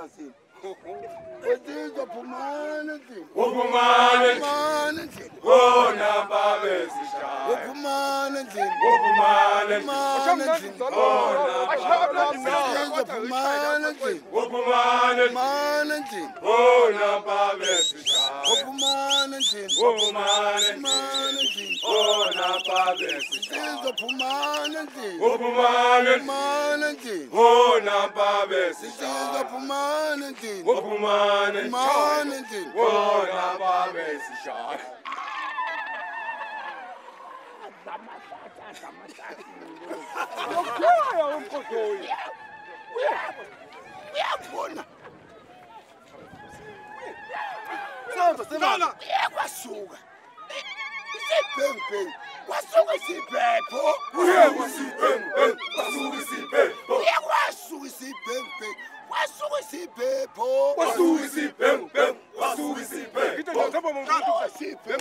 Sim. Wetizwa phumana ndini. Uphumane Phumana ndini. Wona babe sishaya. Uphumana ndini. Uphumane Phumana ndini. Wetizwa phumana ndini. Uphumane Phumana ndini. Wona babe sishaya. Uphumana ndini. Uphumane Phumana ndini. Wona babe sishaya. Wetizwa phumana ndini. Uphumane Phumana ndini. Wona babe Wetizwa sishaya. phumana ndini. Uphumane Phumana ndini. Wona babe sishaya. Uyabona. Samba. Kwasuka. Isibhengibhengi. Kwasuka isibhepho. Kwasuka isibhebhe. Kwasuka isibhengibhengi. Kwasuka isibhepho. Kwasuka isibhebhe. Kwasuka isibhebhe. Kwasuka isibhepho.